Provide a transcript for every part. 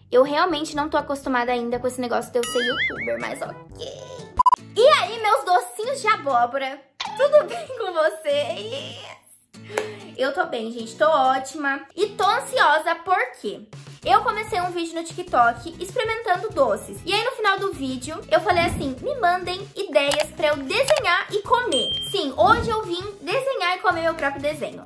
Eu realmente não tô acostumada ainda com esse negócio de eu ser youtuber, mas ok. E aí, meus docinhos de abóbora, tudo bem com vocês? Eu tô bem, gente, tô ótima. E tô ansiosa porque eu comecei um vídeo no TikTok experimentando doces. E aí, no final do vídeo, eu falei assim, me mandem ideias pra eu desenhar e comer. Sim, hoje eu vim desenhar e comer meu próprio desenho.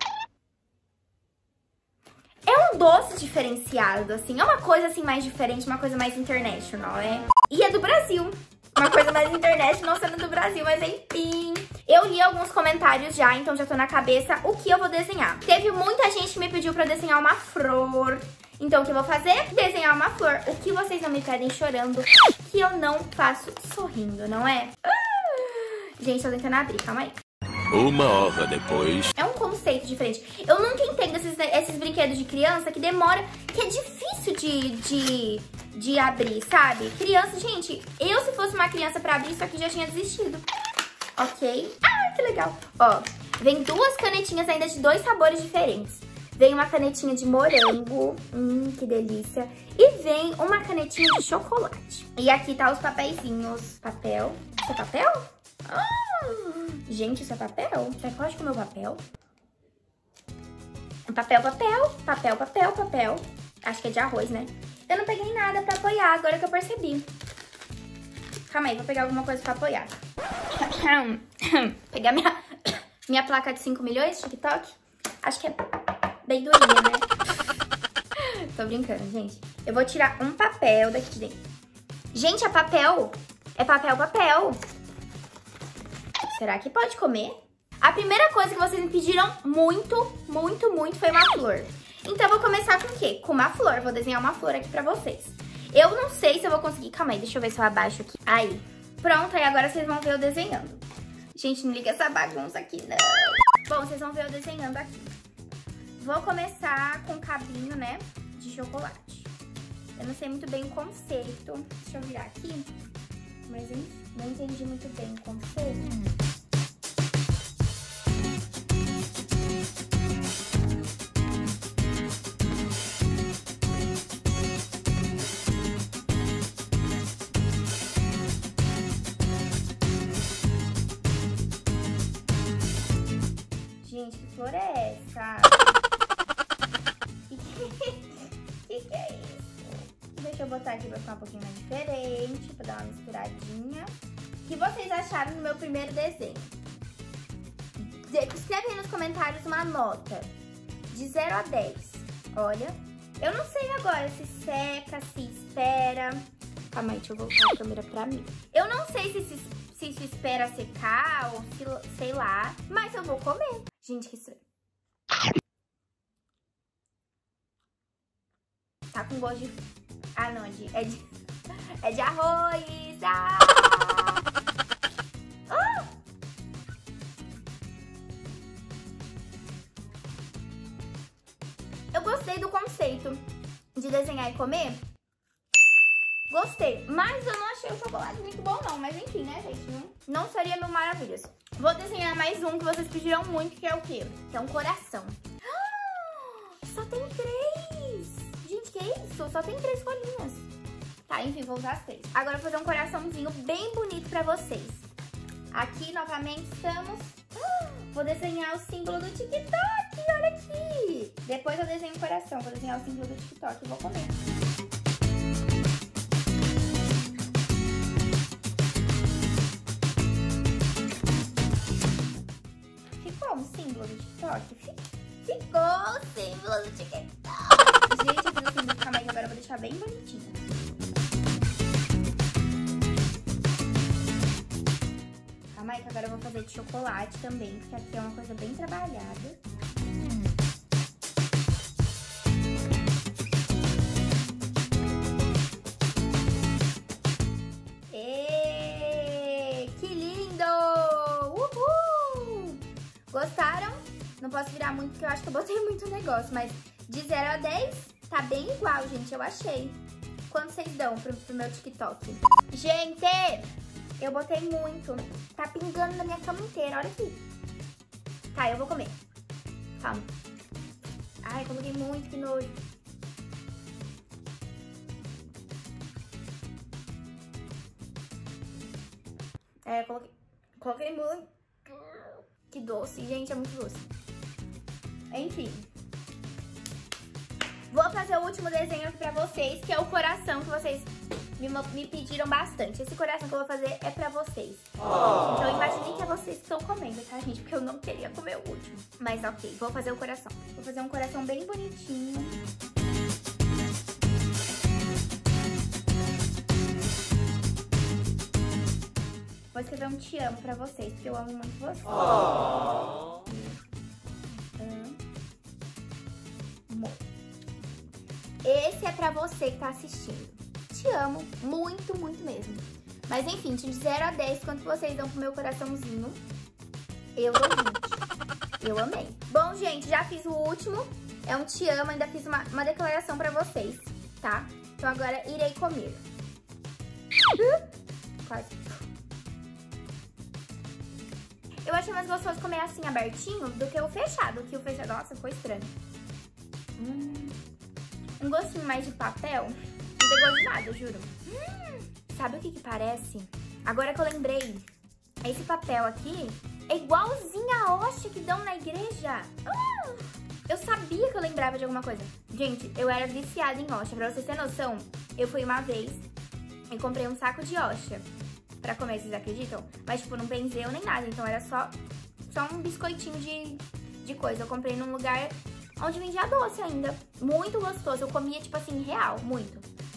É um doce diferenciado, assim, é uma coisa assim mais diferente, uma coisa mais international, é? E é do Brasil, uma coisa mais international sendo do Brasil, mas enfim. Eu li alguns comentários já, então já tô na cabeça o que eu vou desenhar. Teve muita gente que me pediu pra eu desenhar uma flor. Então o que eu vou fazer? Desenhar uma flor. O que vocês não me pedem chorando, que eu não faço sorrindo, não é? Gente, tô tentando abrir, calma aí. 1 hora depois. É um conceito diferente. Eu nunca entendo esses brinquedos de criança que demora, que é difícil de abrir, sabe? Criança, gente, eu se fosse uma criança pra abrir, isso aqui já tinha desistido. Ok? Ah, que legal. Ó, vem 2 canetinhas ainda de 2 sabores diferentes. Vem uma canetinha de morango, que delícia. E vem uma canetinha de chocolate. E aqui tá os papeizinhos. Papel? Isso é papel? Gente, isso é papel? Você pode comer o papel? Papel. Acho que é de arroz, né? Eu não peguei nada pra apoiar, agora que eu percebi. Calma aí, vou pegar alguma coisa pra apoiar. Pegar minha placa de 5 milhões de TikTok. Acho que é bem durinha, né? Tô brincando, gente. Eu vou tirar um papel daqui de dentro. Gente, é papel. É papel. Será que pode comer? A primeira coisa que vocês me pediram muito foi uma flor. Então eu vou começar com o quê? Com uma flor. Vou desenhar uma flor aqui pra vocês. Eu não sei se eu vou conseguir. Calma aí, deixa eu ver se eu abaixo aqui. Aí. Pronto, aí agora vocês vão ver eu desenhando. Gente, não liga essa bagunça aqui, não. Bom, vocês vão ver eu desenhando aqui. Vou começar com um cabinho, né, de chocolate. Eu não sei muito bem o conceito. Deixa eu virar aqui. Mas enfim, não entendi muito bem o conceito. Gente, que flor é essa? Que é isso? Deixa eu botar aqui pra ficar um pouquinho mais diferente, pra dar uma misturadinha. O que vocês acharam do meu primeiro desenho? Escreve aí nos comentários uma nota de 0 a 10. Olha, eu não sei agora se seca, se espera. Calma aí, deixa eu voltar a câmera pra mim. Eu não sei se isso espera secar ou se, sei lá, mas eu vou comer. Gente, que estranho. Tá com gosto de... Ah, não, é de arroz. Ah! Eu gostei do conceito de desenhar e comer. Gostei, mas eu não achei o chocolate muito bom não. Mas enfim, né, gente? Não seria mil maravilhas. Vou desenhar mais um que vocês pediram muito, que é o quê? Que é um coração. Só tem 3. Gente, que é isso? Só tem 3 folhinhas. Tá, enfim, vou usar as 3. Agora eu vou fazer um coraçãozinho bem bonito pra vocês. Aqui, novamente, estamos... Vou desenhar o símbolo do TikTok, olha aqui. Depois eu desenho o coração, vou desenhar o símbolo do TikTok e vou comer. Ficou um símbolo do TikTok? Ficou o símbolo do TikTok. Gente, eu fiz o símbolo, calma aí, agora eu vou deixar bem bonitinho. Calma aí, que agora eu vou fazer de chocolate também, porque aqui é uma coisa bem trabalhada. Que lindo! Uhul! Gostaram? Não posso virar muito, porque eu acho que eu botei muito negócio, mas de 0 a 10 tá bem igual, gente, eu achei. Quanto vocês dão pro meu TikTok? Gente! Eu botei muito. Tá pingando na minha cama inteira, olha aqui. Tá, eu vou comer. Calma. Ai, coloquei muito, que nojo. É, coloquei muito. Que doce, gente, é muito doce. Enfim. Vou fazer o último desenho aqui pra vocês, que é o coração que vocês me pediram bastante. Esse coração que eu vou fazer é pra vocês. Então imaginem que é vocês que estão comendo, tá, gente? Porque eu não queria comer o último. Mas ok, vou fazer o coração. Vou fazer um coração bem bonitinho. Vou escrever um te amo pra vocês, porque eu amo muito vocês. Esse é pra você que tá assistindo. Te amo muito, muito mesmo. Mas enfim, de 0 a 10, quanto vocês dão pro meu coraçãozinho? Eu dou 20. Eu amei. Bom, gente, já fiz o último. É um te amo, ainda fiz uma declaração pra vocês, tá? Então agora irei comer. Quase. Eu achei mais gostoso comer assim, abertinho, do que o fechado. Que o fechado, nossa, ficou estranho. Um gostinho mais de papel. Não tem gosto de nada, eu juro. Sabe o que parece? Agora que eu lembrei, esse papel aqui é igualzinho a hóstia que dão na igreja. Eu sabia que eu lembrava de alguma coisa. Gente, eu era viciada em hóstia. Pra vocês terem noção, eu fui uma vez e comprei um saco de hóstia pra comer, vocês acreditam? Mas, tipo, não benzeu nem nada. Então, era só um biscoitinho de coisa. Eu comprei num lugar onde vendia doce ainda. Muito gostoso. Eu comia, tipo assim, real. Muito.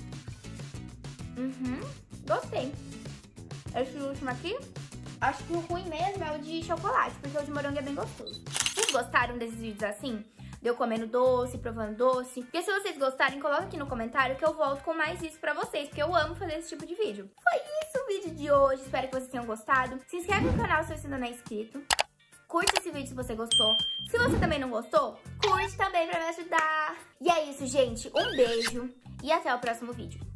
Gostei. Esse último aqui, acho que o ruim mesmo é o de chocolate, porque o de morango é bem gostoso. Vocês gostaram desses vídeos assim? De eu comendo doce, provando doce? Porque se vocês gostarem, coloca aqui no comentário que eu volto com mais isso pra vocês, porque eu amo fazer esse tipo de vídeo. Foi isso o vídeo de hoje, espero que vocês tenham gostado. Se inscreve no canal se você ainda não é inscrito. Curte esse vídeo se você gostou. Se você também não gostou, curte também pra me ajudar. E é isso, gente. Um beijo e até o próximo vídeo.